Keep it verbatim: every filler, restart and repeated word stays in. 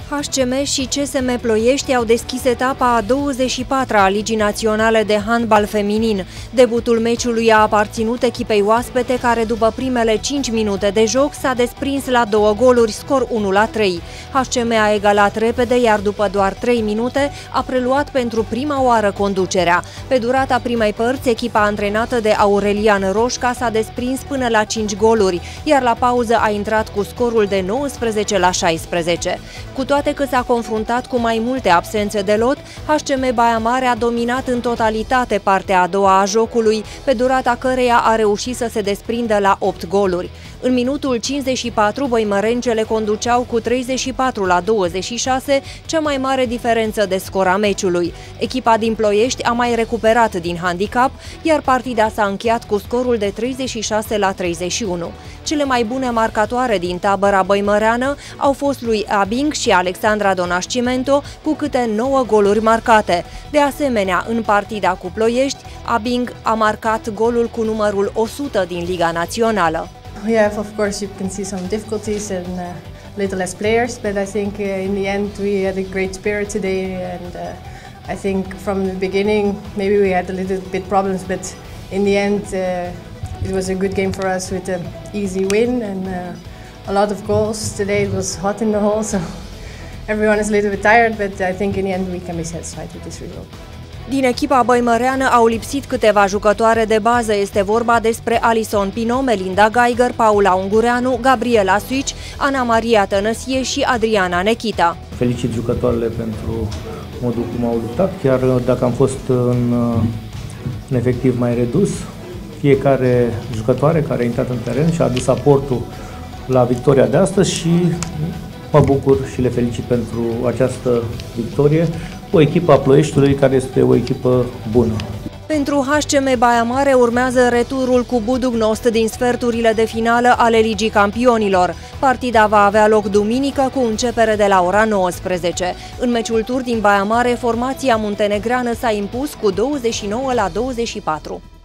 H C M și C S M Ploiești au deschis etapa a douăzeci și patra a Ligii Naționale de Handbal Feminin. Debutul meciului a aparținut echipei oaspete, care după primele cinci minute de joc s-a desprins la două goluri, scor unu la trei. H C M a egalat repede, iar după doar trei minute a preluat pentru prima oară conducerea. Pe durata primei părți, echipa antrenată de Aurelian Roșca s-a desprins până la cinci goluri, iar la pauză a intrat cu scorul de nouăsprezece la șaisprezece. Cu toate că s-a confruntat cu mai multe absențe de lot, H C M Baia Mare a dominat în totalitate partea a doua a jocului, pe durata căreia a reușit să se desprindă la opt goluri. În minutul cincizeci și patru, băimărencele conduceau cu treizeci și patru la douăzeci și șase, cea mai mare diferență de scor a meciului. Echipa din Ploiești a mai recuperat din handicap, iar partida s-a încheiat cu scorul de treizeci și șase la treizeci și unu. Cele mai bune marcatoare din tabăra băimăreană au fost lui Abing și Alexandra Donascimento, cu câte nouă goluri marcate. De asemenea, în partida cu Ploiești, Abing a marcat golul cu numărul o sută din Liga Națională. We have, of course, you can see some difficulties and uh, little less players, but I think uh, in the end we had a great spirit today, and uh, I think from the beginning maybe we had a little bit problems, but in the end uh, it was a good game for us with an easy win and uh, a lot of goals. Today it was hot in the hall, so everyone is a little bit tired, but I think in the end we can be satisfied with this result. Din echipa băimăreană au lipsit câteva jucătoare de bază. Este vorba despre Alison Pino, Melinda Geiger, Paula Ungureanu, Gabriela Suici, Ana Maria Tănăsie și Adriana Nechita. Felicit jucătoarele pentru modul cum au luptat, chiar dacă am fost în, în efectiv mai redus. Fiecare jucătoare care a intrat în teren și a adus aportul la victoria de astăzi și mă bucur și le felicit pentru această victorie. O echipă a Ploieștiului care este o echipă bună. Pentru H C M Baia Mare urmează returul cu Budugnost din sferturile de finală ale Ligii Campionilor. Partida va avea loc duminică cu începere de la ora nouăsprezece. În meciul tur din Baia Mare, formația muntenegreană s-a impus cu douăzeci și nouă la douăzeci și patru.